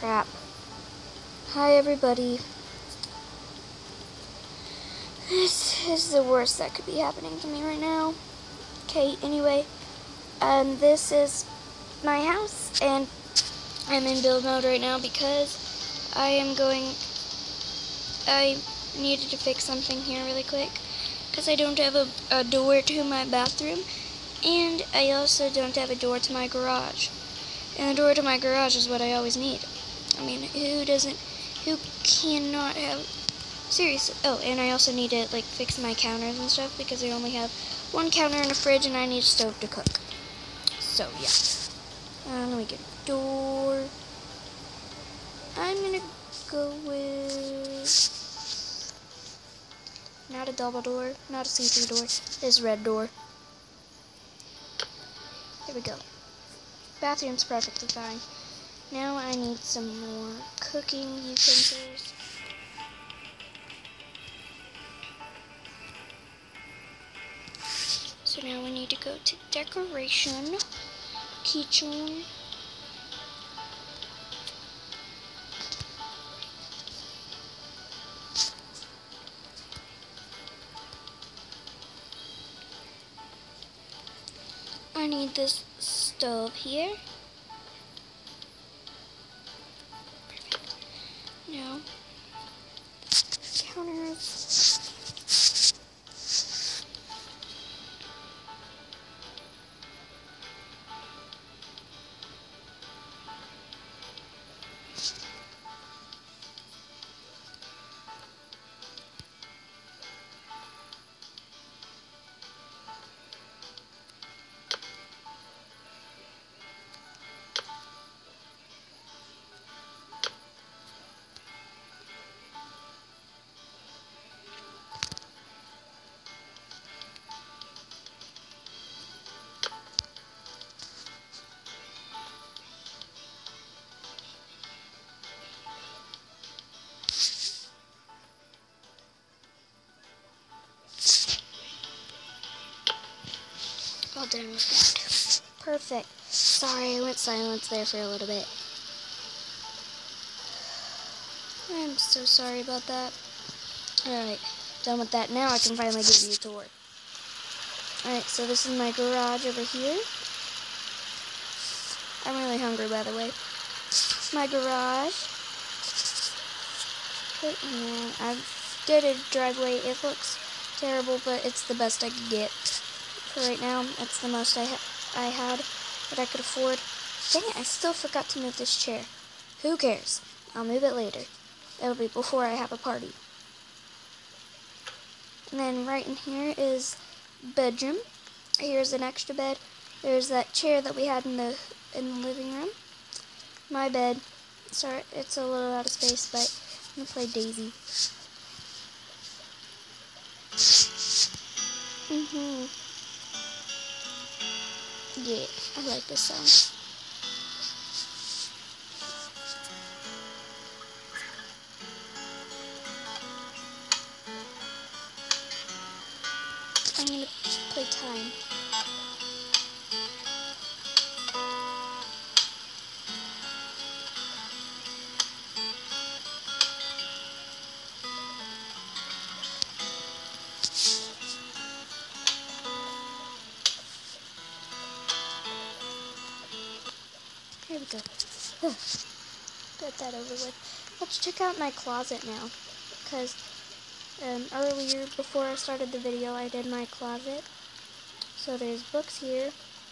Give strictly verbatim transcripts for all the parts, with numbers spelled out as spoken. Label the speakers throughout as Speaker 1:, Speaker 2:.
Speaker 1: crap. Hi everybody. This is the worst that could be happening to me right now. Okay, anyway, um, this is my house, and I'm in build mode right now because I am going, I needed to fix something here really quick because I don't have a, a door to my bathroom, and I also don't have a door to my garage. And the door to my garage is what I always need. I mean, who doesn't, who cannot have, seriously. Oh, and I also need to, like, fix my counters and stuff because I only have one counter and a fridge and I need a stove to cook. So, yeah. Uh, let me get a door. I'm gonna go with, not a double door, not a see-through door, this red door. There we go. Bathroom's perfectly fine. Now I need some more cooking utensils. So now we need to go to decoration, kitchen. I need this stove here. Now, counters. All done with that. Perfect. Sorry, I went silent there for a little bit. I'm so sorry about that. Alright, done with that. Now I can finally give you a tour. Alright, so this is my garage over here. I'm really hungry, by the way. My garage. Okay, and I did a driveway. It looks terrible, but it's the best I could get. For right now, it's the most I, ha I had that I could afford. Dang it, I still forgot to move this chair. Who cares? I'll move it later. It'll be before I have a party. And then right in here is bedroom. Here's an extra bed. There's that chair that we had in the in the living room. My bed. Sorry, it's a little out of space, but I'm gonna play Daisy. Mhm. Yeah, I like this song. I'm gonna play Time. Here we go. Get that over with. Let's check out my closet now, because um, earlier, before I started the video, I did my closet. So there's books here.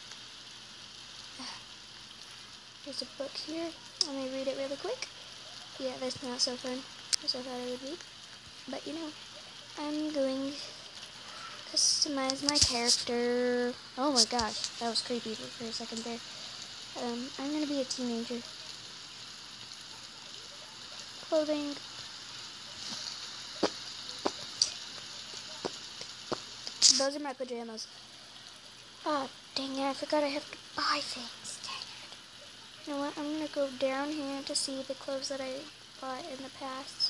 Speaker 1: There's a book here. Let me read it really quick. Yeah, that's not so fun as I thought it would be. But you know, I'm going to customize my character. Oh my gosh, that was creepy for a second there. Um, I'm going to be a teenager. Clothing. Those are my pajamas. Oh, dang it, I forgot I have to buy things. Dang it. You know what, I'm going to go down here to see the clothes that I bought in the past.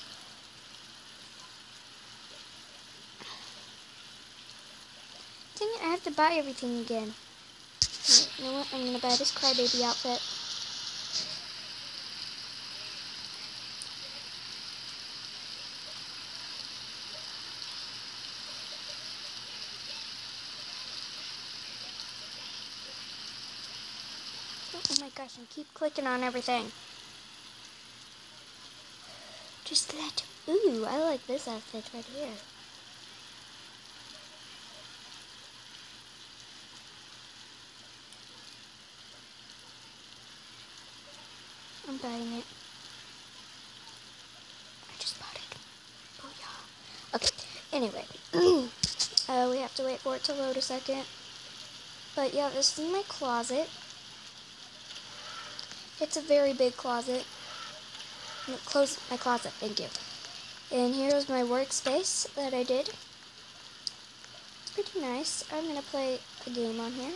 Speaker 1: Dang it, I have to buy everything again. Right, you know what, I'm going to buy this crybaby outfit. gosh, I keep clicking on everything. Just let... Ooh, I like this outfit right here. I'm buying it. I just bought it. Oh, yeah. Okay, anyway. uh, we have to wait for it to load a second. But, yeah, this is my closet. It's a very big closet. No, close my closet, thank you. And here's my workspace that I did. It's pretty nice. I'm going to play a game on here.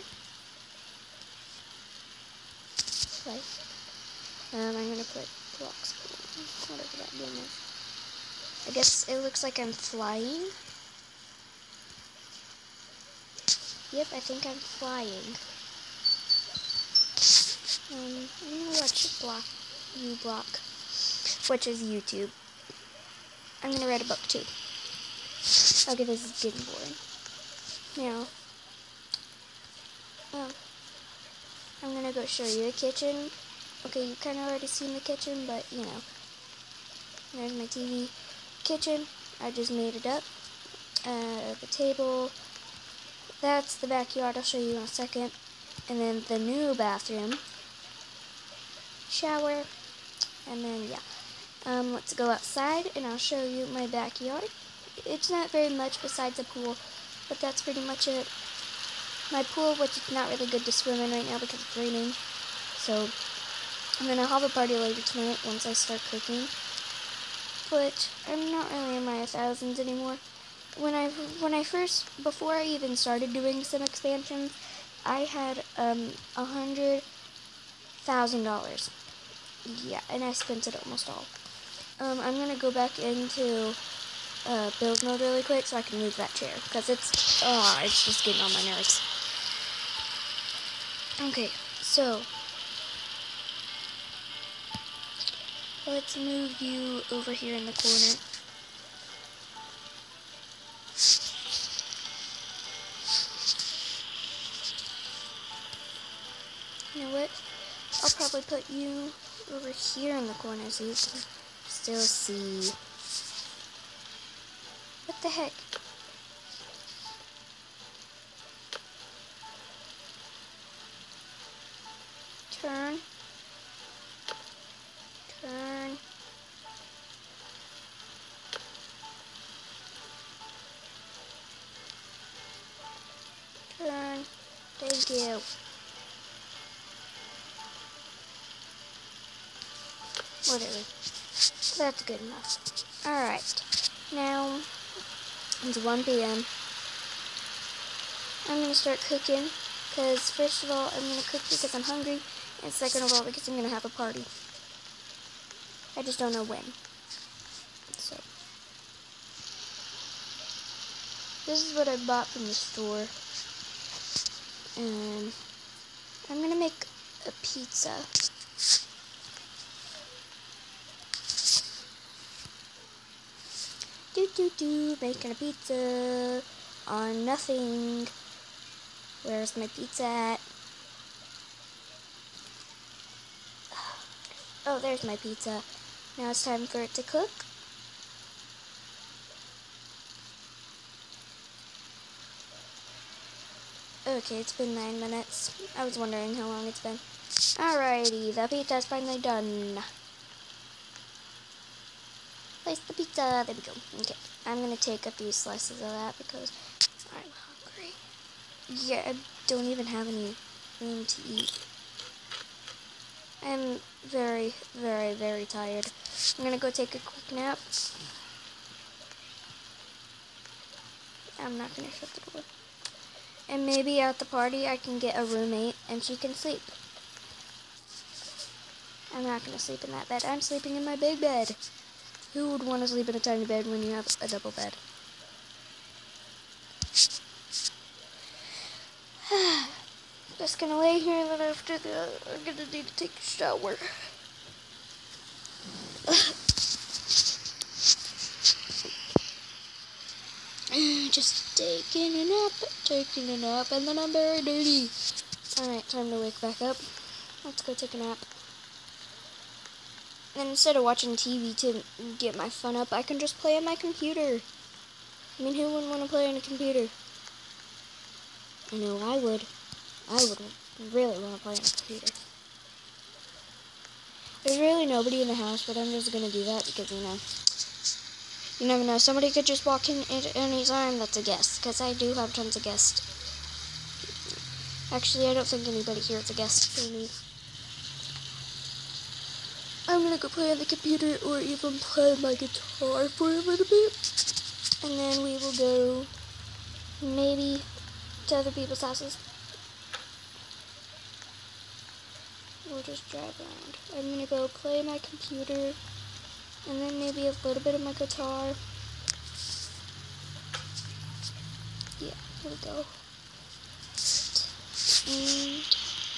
Speaker 1: Play. Um, I'm going to put bloxburg, whatever that game is. I guess it looks like I'm flying. Yep, I think I'm flying. Um, I'm going to watch block, U-Block, which is YouTube. I'm going to read a book too. Okay, this is getting boring. Now, um, I'm going to go show you the kitchen. Okay, you kind of already seen the kitchen, but, you know, there's my T V. Kitchen, I just made it up. Uh, the table, that's the backyard, I'll show you in a second. And then the new bathroom, shower, and then, yeah. Um, let's go outside, and I'll show you my backyard. It's not very much besides a pool, but that's pretty much it. My pool, which is not really good to swim in right now because it's raining, so... And then I'll have a party later tonight once I start cooking. But I'm not really in my thousands anymore. When I when I first before I even started doing some expansions, I had um a hundred thousand dollars. Yeah, and I spent it almost all. Um, I'm gonna go back into uh, build mode really quick so I can move that chair because it's oh it's just getting on my nerves. Okay, so. Let's move you over here in the corner. You know what? I'll probably put you over here in the corner so you can still see. What the heck? Turn. Turn. Turn. Thank you. Whatever. That's good enough. Alright. Now, it's one P M I'm going to start cooking. Because, first of all, I'm going to cook because I'm hungry. And second of all, because I'm going to have a party. I just don't know when. So, this is what I bought from the store. And I'm going to make a pizza. Do do do, making a pizza on nothing. Where's my pizza at? Oh, there's my pizza. Now it's time for it to cook. Okay, it's been nine minutes. I was wondering how long it's been. Alrighty, the pizza's finally done. Place the pizza. There we go. Okay, I'm gonna take a few slices of that because I'm hungry. Yeah, I don't even have any room to eat. I'm very, very, very tired. I'm gonna go take a quick nap. I'm not gonna shut the door. And maybe at the party I can get a roommate and she can sleep. I'm not gonna sleep in that bed. I'm sleeping in my big bed. Who would want to sleep in a tiny bed when you have a double bed? Just gonna lay here and then after that I'm gonna need to take a shower. Just taking a nap, taking a nap, and then I'm very dirty. Alright, time to wake back up. Let's go take a nap. And instead of watching T V to get my fun up, I can just play on my computer. I mean, who wouldn't want to play on a computer? I know I would. I would really want to play on a computer. There's really nobody in the house, but I'm just going to do that because, you know, you never know. Somebody could just walk in at any time that's a guest, because I do have tons of guests. Actually, I don't think anybody here is a guest for me. I'm going to go play on the computer or even play my guitar for a little bit. And then we will go maybe to other people's houses. We'll just drive around. I'm going to go play my computer and then maybe a little bit of my guitar. Yeah, here we go. And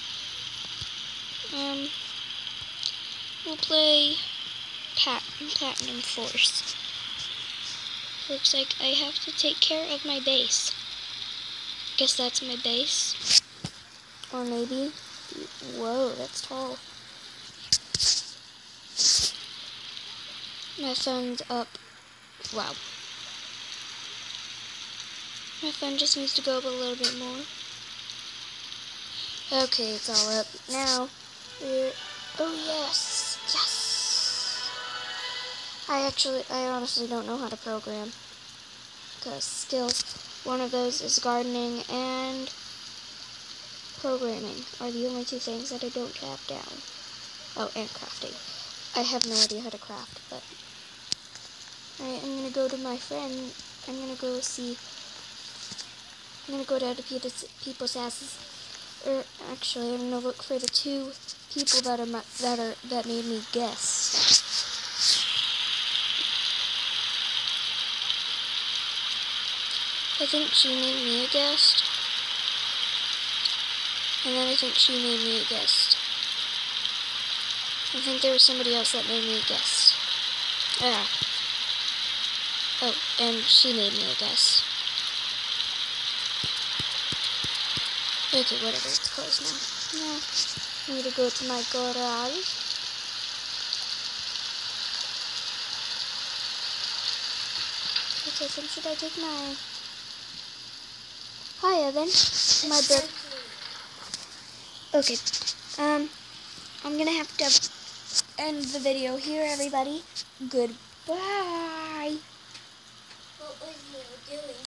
Speaker 1: um, we'll play Pat Platinum Force. Looks like I have to take care of my base. Guess that's my base. Or maybe, whoa, that's tall. My phone's up. Wow. My phone just needs to go up a little bit more. Okay, it's all up. Now, we're, oh yes, yes. I actually, I honestly don't know how to program. Because skills, one of those is gardening and programming are the only two things that I don't have down. Oh, and crafting. I have no idea how to craft, but... Alright, I'm gonna go to my friend. I'm gonna go see... I'm gonna go down to people's, people's houses. Or, actually, I'm gonna look for the two people that are my, that are that made me guess. I think she made me a guest. And then I think she made me a guest. I think there was somebody else that made me a guest. Ah. Oh, and she made me a guest. Okay, whatever, it's closed now. Now, I need to go to my garage. Okay, then should I take my... Hi, Evan. My brother. Okay, um, I'm gonna have to end the video here, everybody. Goodbye. What was you doing?